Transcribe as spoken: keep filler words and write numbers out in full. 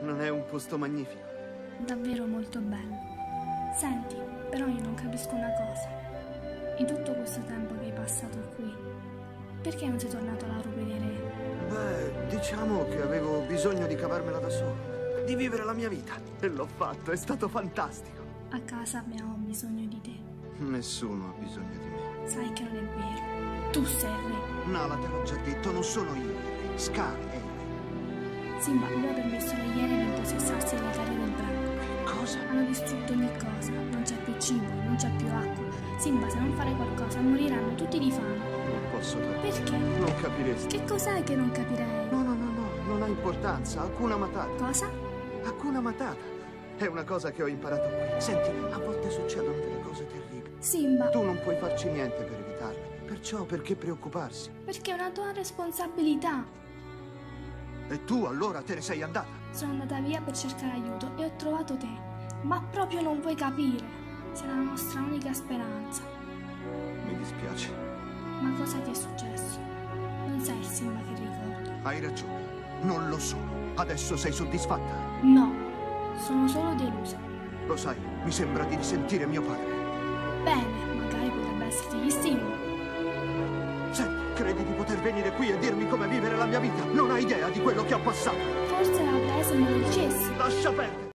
Non è un posto magnifico? Davvero molto bello. Senti, però io non capisco una cosa. In tutto questo tempo che hai passato qui, perché non sei tornato alla Rupe dei Re? Beh, diciamo che avevo bisogno di cavarmela da solo, di vivere la mia vita. E l'ho fatto, è stato fantastico. A casa abbiamo bisogno di te. Nessuno ha bisogno di me. Sai che non è vero. Tu sei il re. Nala, te l'ho già detto, non sono io il re. Scar è il re. Simba, lui ha permesso alle iene di impossessarsi delle terre del branco. Cosa? Hanno distrutto ogni cosa. Non c'è più cibo, non c'è più acqua. Simba, se non fare qualcosa, moriranno tutti di fame. Non posso capire. Perché? Non capiresti. Che cos'è che non capirei? No, no, no, no, non ha importanza. Hakuna Matata. Cosa? Hakuna Matata. È una cosa che ho imparato qui. Senti, a volte succedono delle cose terribili. Simba. Tu non puoi farci niente per evitarle. Perciò perché preoccuparsi? Perché è una tua responsabilità. E tu allora te ne sei andata? Sono andata via per cercare aiuto e ho trovato te. Ma proprio non vuoi capire. Sei la nostra unica speranza. Mi dispiace. Ma cosa ti è successo? Non sei il Simba che ricordo. Hai ragione. Non lo sono. Adesso sei soddisfatta? No, sono solo delusa. Lo sai, mi sembra di risentire mio padre. Bene, magari potrebbe esserti gli stimoli. Senti, credi di poter venire qui e dirmi come vivere la mia vita? Non hai idea di quello che ho passato. Forse avrei se me lo dicessi. Lascia perdere.